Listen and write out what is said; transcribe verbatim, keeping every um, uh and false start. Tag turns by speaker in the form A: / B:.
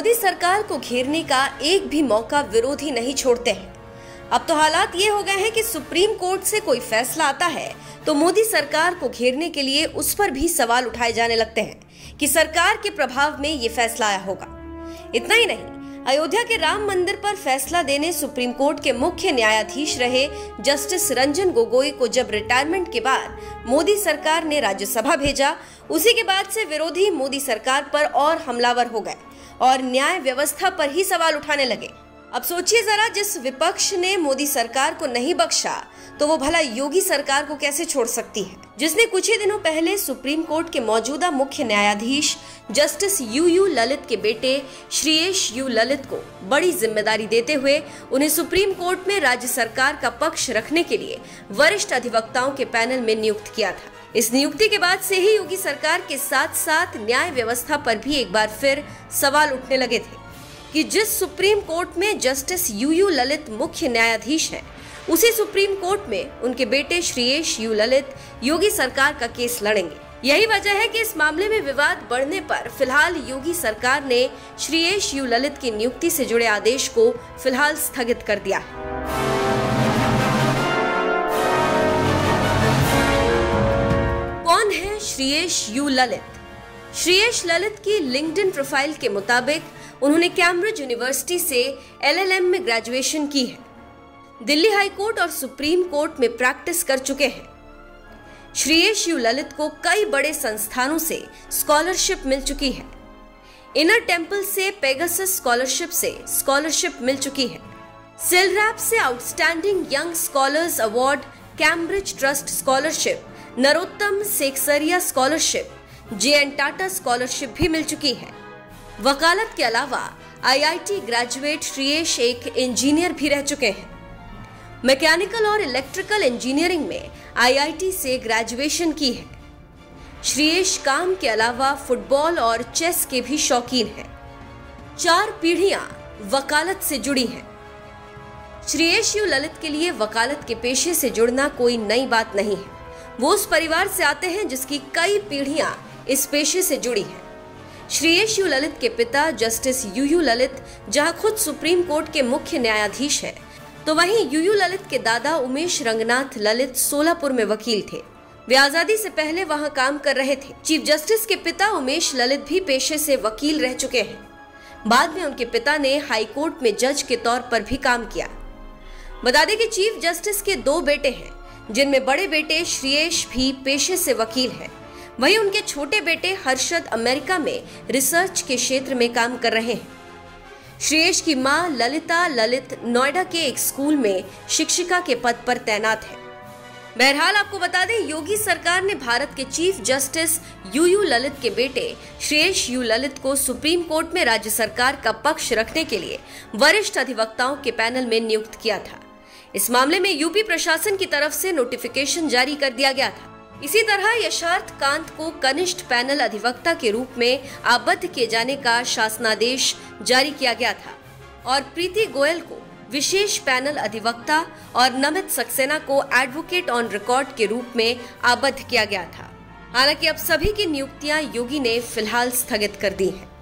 A: मोदी सरकार को घेरने का एक भी मौका विरोधी नहीं छोड़ते हैं। अब तो हालात ये हो गए हैं कि सुप्रीम कोर्ट से कोई फैसला आता है तो मोदी सरकार को घेरने के लिए उस पर भी सवाल उठाए जाने लगते हैं कि सरकार के प्रभाव में ये फैसला आया होगा। इतना ही नहीं, अयोध्या के राम मंदिर पर फैसला देने सुप्रीम कोर्ट के मुख्य न्यायाधीश रहे जस्टिस रंजन गोगोई को जब रिटायरमेंट के बाद मोदी सरकार ने राज्यसभा भेजा, उसी के बाद से विरोधी मोदी सरकार पर और हमलावर हो गए और न्याय व्यवस्था पर ही सवाल उठाने लगे। अब सोचिए जरा, जिस विपक्ष ने मोदी सरकार को नहीं बख्शा तो वो भला योगी सरकार को कैसे छोड़ सकती है, जिसने कुछ ही दिनों पहले सुप्रीम कोर्ट के मौजूदा मुख्य न्यायाधीश जस्टिस यू यू ललित के बेटे श्रीयेश यू ललित को बड़ी जिम्मेदारी देते हुए उन्हें सुप्रीम कोर्ट में राज्य सरकार का पक्ष रखने के लिए वरिष्ठ अधिवक्ताओं के पैनल में नियुक्त किया था। इस नियुक्ति के बाद से ही योगी सरकार के साथ साथ न्याय व्यवस्था पर भी एक बार फिर सवाल उठने लगे थे कि जिस सुप्रीम कोर्ट में जस्टिस यू यू ललित मुख्य न्यायाधीश हैं, उसी सुप्रीम कोर्ट में उनके बेटे श्रीयेश यू ललित योगी सरकार का केस लड़ेंगे। यही वजह है कि इस मामले में विवाद बढ़ने पर फिलहाल योगी सरकार ने श्रीयेश यू ललित की नियुक्ति से जुड़े आदेश को फिलहाल स्थगित कर दिया है। कौन है श्रीयेश यू ललित? श्रीयेश ललित की लिंक्डइन प्रोफाइल के मुताबिक उन्होंने कैम्ब्रिज यूनिवर्सिटी से एल एल एम में ग्रेजुएशन की है। दिल्ली हाई कोर्ट और सुप्रीम कोर्ट में प्रैक्टिस कर चुके हैं। श्रीयेश यू ललित को कई बड़े संस्थानों से स्कॉलरशिप मिल चुकी है। इनर टेम्पल से पेगासस स्कॉलरशिप से स्कॉलरशिप मिल चुकी है। सिलरैप से outstanding young scholars award, Cambridge trust scholarship, Narottam Sekhsaria scholarship, J N Tata scholarship भी मिल चुकी है। वकालत के अलावा आई आई टी ग्रेजुएट श्रीयेश एक इंजीनियर भी रह चुके हैं। मैकेनिकल और इलेक्ट्रिकल इंजीनियरिंग में आई आई टी से ग्रेजुएशन की है। श्रीयेश काम के अलावा फुटबॉल और चेस के भी शौकीन हैं। चार पीढ़ियां वकालत से जुड़ी हैं। श्रीयेश यू ललित के लिए वकालत के पेशे से जुड़ना कोई नई बात नहीं है। वो उस परिवार से आते हैं जिसकी कई पीढ़ियां इस पेशे से जुड़ी हैं। श्रीयेश यू ललित के पिता जस्टिस यू यू ललित जहां खुद सुप्रीम कोर्ट के मुख्य न्यायाधीश हैं, तो वहीं यू यू ललित के दादा उमेश रंगनाथ ललित सोलापुर में वकील थे। वे आजादी से पहले वहां काम कर रहे थे। चीफ जस्टिस के पिता उमेश ललित भी पेशे से वकील रह चुके हैं। बाद में उनके पिता ने हाई कोर्ट में जज के तौर पर भी काम किया। बता दें कि चीफ जस्टिस के दो बेटे हैं, जिनमें बड़े बेटे श्रीयेश भी पेशे से वकील हैं। वहीं उनके छोटे बेटे हर्षद अमेरिका में रिसर्च के क्षेत्र में काम कर रहे हैं। श्रीयेश की मां ललिता ललित नोएडा के एक स्कूल में शिक्षिका के पद पर तैनात है। बहरहाल आपको बता दें, योगी सरकार ने भारत के chief justice U U Lalit के बेटे श्रीयेश यू ललित को सुप्रीम कोर्ट में राज्य सरकार का पक्ष रखने के लिए वरिष्ठ अधिवक्ताओं के पैनल में नियुक्त किया था। इस मामले में यूपी प्रशासन की तरफ से नोटिफिकेशन जारी कर दिया गया था। इसी तरह यशार्थ कांत को कनिष्ठ पैनल अधिवक्ता के रूप में आबद्ध किए जाने का शासनादेश जारी किया गया था और प्रीति गोयल को विशेष पैनल अधिवक्ता और नमित सक्सेना को एडवोकेट ऑन रिकॉर्ड के रूप में आबद्ध किया गया था। हालांकि अब सभी की नियुक्तियां योगी ने फिलहाल स्थगित कर दी हैं।